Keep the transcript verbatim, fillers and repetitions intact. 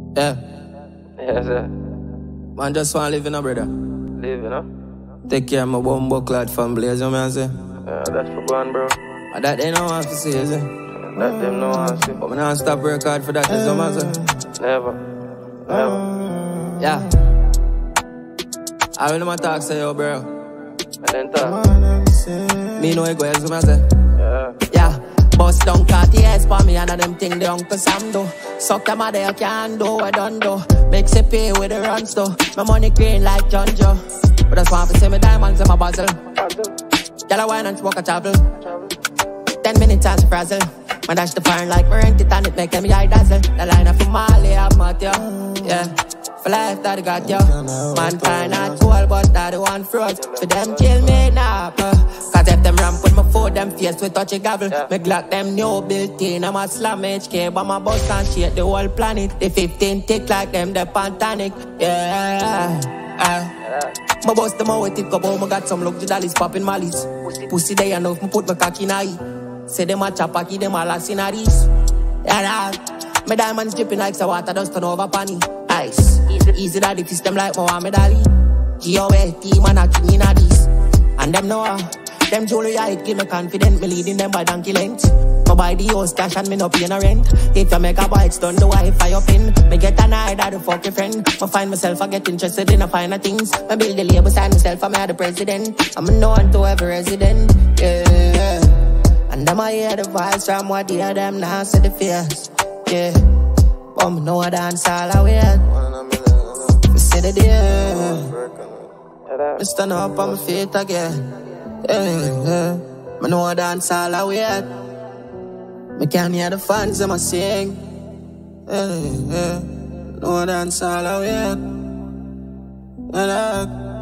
Yeah. Yes, sir. Man, just want to live in a brother. Live, you know? Take care of my bumbo clad family, as you man say. Yeah, that's for one, bro. And that they don't want to see, is it? That them no want to see. But me not stop work hard for that, as you man say. Never. Never. Yeah. I will never talk, say, yo, bro. And then talk. Me know it go, as you man say. Yeah. Yeah. Bust down Cartiers for me and them thing the Uncle Sam do. Suck them a day you can do, I don't do. Makes you pay with the runs though. My money green like John Joe. But that's why I see me diamonds in my basil. Yellow wine and smoke a travel. Ten minutes and frazzle. Man dash the fire like me rent it and it make them eye dazzle. The line up from Mali, I'm out yo. Yeah. For life that I got yo. Mankind not cool but that the one froze. For them kill me now. Cause if them ramp with my foot, them face with touch a gavel. Yeah. Me glock them new built in, I'm a slam H K. But my bus can't shake the whole planet. The fifteen tick like them, the Pantanic. Yeah, yeah. My bust them out with it, go home, I got some luxury dollies popping mollies. Pussy they enough, me put my cocky in eye. Say them a chop, keep them all a sceneries. Yeah, yeah. My diamonds dripping like some water dust turn over panny. Ice, easy, easy daddy, fist them like Muhammad Ali. G O L T man a king in a this. And them know them jewelry I give me confident, me leading them by donkey length. Me buy the house cash and me no pay no rent. If you make a boy, it's done the Wi-Fi up in. Me get an eye that the fuck your friend. Me find myself, I get interested in a finer things. Me build the label sign myself, I'm the president. I'm known to every resident, yeah. And them I hear the voice from what they hear them now say the fears, yeah. But me know I dance all I weird. Me see the deal. Me stand up on my feet again. Yeah, yeah. Me know I dance all I weird. Me can hear the fans them a sing. Yeah, yeah. Know I dance all I weird. Yeah,